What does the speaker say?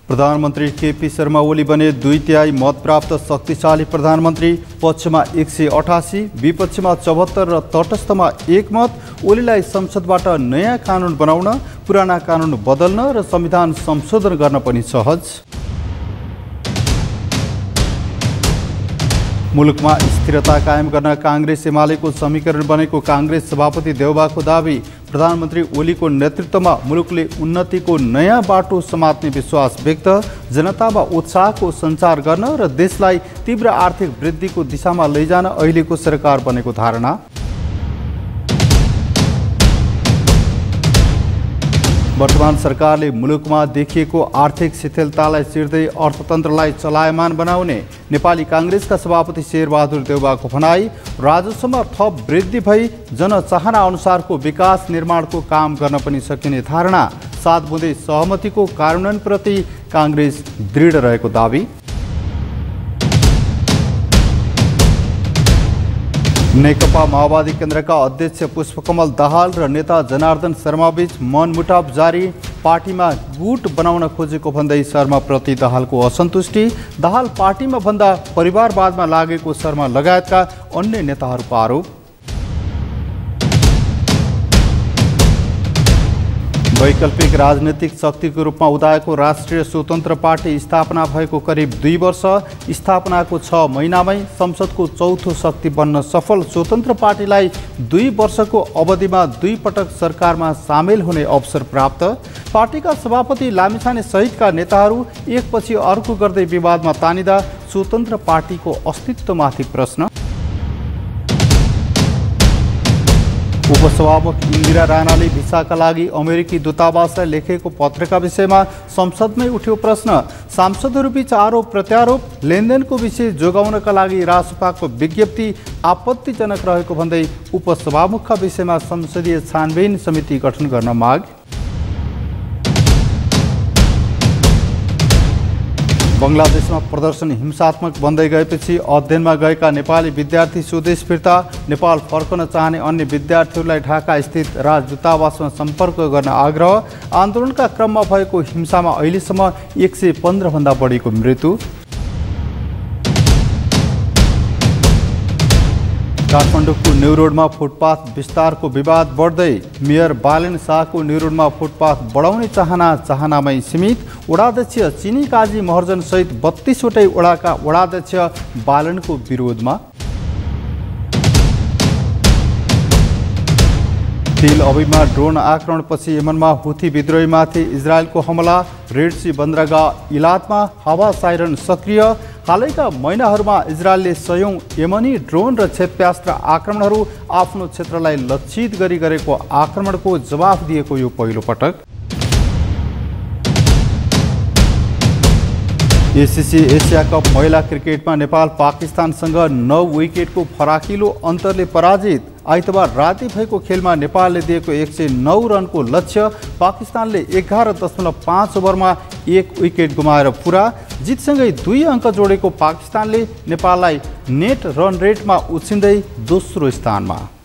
प्रधानमन्त्री केपी शर्मा ओली बने 2/3 मत प्राप्त शक्तिशाली प्रधानमन्त्री। पक्षमा 188, विपक्षमा 74 र तटस्थमा 1 मत। ओलीलाई संसदबाट नयाँ कानुन बनाउन, पुराना कानुन बदल्न र संविधान संशोधन गर्न पनि सहज। मुलुकमा स्थिरता कायम गर्न काङ्ग्रेस एमालेको समीकरण बनेको काङ्ग्रेस सभापति देउबाको दावी। प्रधानमन्त्री ओलीको नेतृत्वमा मुलुकले उन्नतिको नयाँ बाटो समात्ने विश्वास व्यक्त। जनतामा उत्साहको सञ्चार गर्न र देशलाई तीव्र आर्थिक वृद्धिको दिशामा लैजान अहिलेको सरकार बनेको धारणा। वर्तमान सरकारले मुलुकमा देखिएको आर्थिक शिथिलतालाई चिर्दै अर्थतन्त्रलाई चलायमान बनाउने नेपाली काङ्ग्रेसका सभापति शेरबहादुर देउबाको भनाई। राजस्वमा थप वृद्धि भई जनचाहना अनुसारको विकास निर्माणको काम गर्न पनि सकिने धारणा। 7 बुँदे सहमतिको कार्यान्वयनप्रति काङ्ग्रेस दृढ रहेको दावी। नेकपा माओवादी केन्द्रका अध्यक्ष पुष्पकमल दाहाल र नेता जनार्दन शर्माबीच मनमुटाव जारी। पार्टीमा गुट बनाउन खोजेको भन्दै शर्माप्रति दाहालको असन्तुष्टि। दाहाल पार्टीमा भन्दा परिवारवादमा लागेको शर्मा लगायतका अन्य नेताहरूको आरोप। वैकल्पिक राजनीतिक शक्तिको रूपमा उदाएको राष्ट्रिय स्वतन्त्र पार्टी स्थापना भएको करिब 2 वर्ष। स्थापनाको 6 महिनामै संसदको चौथो शक्ति बन्न सफल स्वतन्त्र पार्टीलाई 2 वर्षको अवधिमा 2 पटक सरकारमा सामेल हुने अवसर प्राप्त। पार्टीका सभापति लामिछाने सहितका नेताहरू एकपछि अर्को गर्दै विवादमा तानिँदा स्वतन्त्र पार्टीको अस्तित्वमाथि प्रश्न। उपसभामुख इन्दिरा राणाले भिसाका लागि अमेरिकी दूतावासलाई लेखेको पत्रका विषयमा संसदमै उठ्यो प्रश्न। सांसदहरूबीच आरोप प्रत्यारोप। लेनदेनको विषय जोगाउनका लागि रासपाको विज्ञप्ति आपत्तिजनक रहेको भन्दै उपसभामुखका विषयमा संसदीय छानबिन समिति गठन गर्न माग। बङ्गलादेशमा प्रदर्शन हिंसात्मक बन्दै गएपछि अध्ययनमा गएका नेपाली विद्यार्थी स्वदेश फिर्ता। नेपाल फर्कन चाहने अन्य विद्यार्थीहरूलाई ढाका स्थित राजदूतावासमा सम्पर्क गर्न आग्रह। आन्दोलनका क्रममा भएको हिंसामा अहिलेसम्म 115 भन्दा बढीको मृत्यु। काठमाडौँको न्यू रोडमा फुटपाथ विस्तारको विवाद बढ्दै। मेयर बालेन शाहको न्यू रोडमा फुटपाथ बढाउने चाहनामै सीमित। वडाध्यक्ष चिनी काजी महर्जन सहित 32 वटै वडाका वडाध्यक्ष बालनको विरोधमा। तेल अभिमा ड्रोन आक्रमणपछि यमनमा हुथी विद्रोहीमाथि इजरायलको हमला। रेड सी बन्दरगाह इलातमा हावा साइरन सक्रिय। हालैका महिनाहरूमा इजरायलले 100औं यमनी ड्रोन र क्षेप्यास्त्र आक्रमणहरू आफ्नो क्षेत्रलाई लक्षित गरी गरेको आक्रमणको जवाफ दिएको यो पहिलो पटक। एसिसी एसिया कप महिला क्रिकेटमा नेपाल पाकिस्तानसँग 9 विकेटको फराकिलो अन्तरले पराजित। आइतबार राति भएको खेलमा नेपालले दिएको 109 रनको लक्ष्य पाकिस्तानले 11.5 ओभरमा 1 विकेट गुमाएर पुरा। जितसँगै 2 अङ्क जोडेको पाकिस्तानले नेपाललाई नेट रन रेटमा उछिन्दै दोस्रो स्थानमा।